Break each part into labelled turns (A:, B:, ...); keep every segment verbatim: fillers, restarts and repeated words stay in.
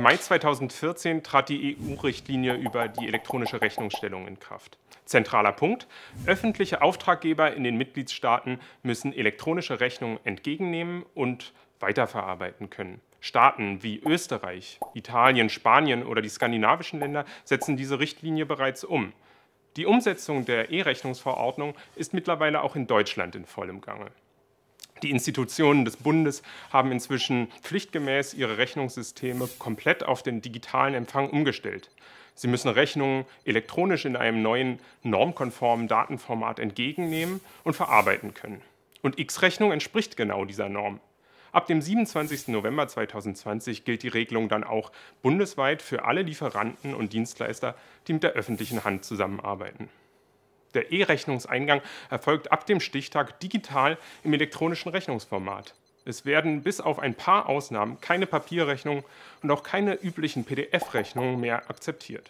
A: Mai zweitausendvierzehn trat die E U-Richtlinie über die elektronische Rechnungsstellung in Kraft. Zentraler Punkt: Öffentliche Auftraggeber in den Mitgliedstaaten müssen elektronische Rechnungen entgegennehmen und weiterverarbeiten können. Staaten wie Österreich, Italien, Spanien oder die skandinavischen Länder setzen diese Richtlinie bereits um. Die Umsetzung der E-Rechnungsverordnung ist mittlerweile auch in Deutschland in vollem Gange. Die Institutionen des Bundes haben inzwischen pflichtgemäß ihre Rechnungssysteme komplett auf den digitalen Empfang umgestellt. Sie müssen Rechnungen elektronisch in einem neuen normkonformen Datenformat entgegennehmen und verarbeiten können. Und X-Rechnung entspricht genau dieser Norm. Ab dem siebenundzwanzigsten November zweitausendzwanzig gilt die Regelung dann auch bundesweit für alle Lieferanten und Dienstleister, die mit der öffentlichen Hand zusammenarbeiten. Der E-Rechnungseingang erfolgt ab dem Stichtag digital im elektronischen Rechnungsformat. Es werden bis auf ein paar Ausnahmen keine Papierrechnungen und auch keine üblichen P D F-Rechnungen mehr akzeptiert.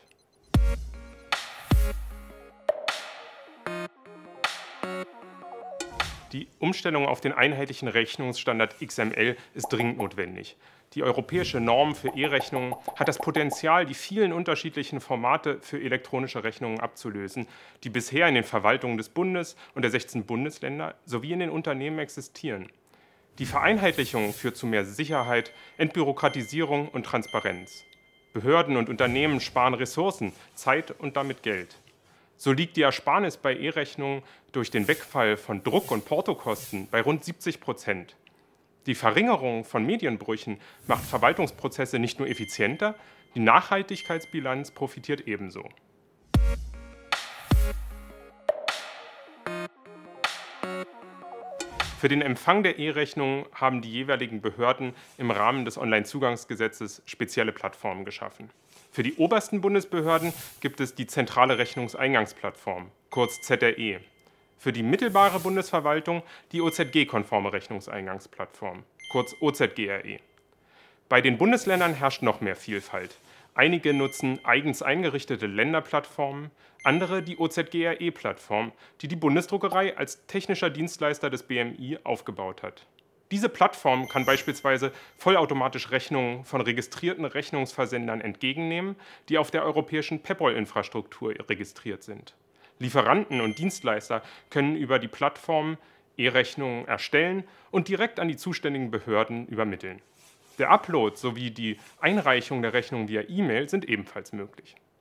A: Die Umstellung auf den einheitlichen Rechnungsstandard X M L ist dringend notwendig. Die europäische Norm für E-Rechnungen hat das Potenzial, die vielen unterschiedlichen Formate für elektronische Rechnungen abzulösen, die bisher in den Verwaltungen des Bundes und der sechzehn Bundesländer sowie in den Unternehmen existieren. Die Vereinheitlichung führt zu mehr Sicherheit, Entbürokratisierung und Transparenz. Behörden und Unternehmen sparen Ressourcen, Zeit und damit Geld. So liegt die Ersparnis bei E-Rechnungen durch den Wegfall von Druck- und Portokosten bei rund siebzig Prozent. Die Verringerung von Medienbrüchen macht Verwaltungsprozesse nicht nur effizienter, die Nachhaltigkeitsbilanz profitiert ebenso. Für den Empfang der E-Rechnungen haben die jeweiligen Behörden im Rahmen des Onlinezugangsgesetzes spezielle Plattformen geschaffen. Für die obersten Bundesbehörden gibt es die Zentrale Rechnungseingangsplattform, kurz Z R E. Für die mittelbare Bundesverwaltung die O Z G-konforme Rechnungseingangsplattform, kurz O Z G R E. Bei den Bundesländern herrscht noch mehr Vielfalt. Einige nutzen eigens eingerichtete Länderplattformen, andere die O Z G R E-Plattform, die die Bundesdruckerei als technischer Dienstleister des B M I aufgebaut hat. Diese Plattform kann beispielsweise vollautomatisch Rechnungen von registrierten Rechnungsversendern entgegennehmen, die auf der europäischen PayPal-Infrastruktur registriert sind. Lieferanten und Dienstleister können über die Plattform E-Rechnungen erstellen und direkt an die zuständigen Behörden übermitteln. Der Upload sowie die Einreichung der Rechnung via E-Mail sind ebenfalls möglich.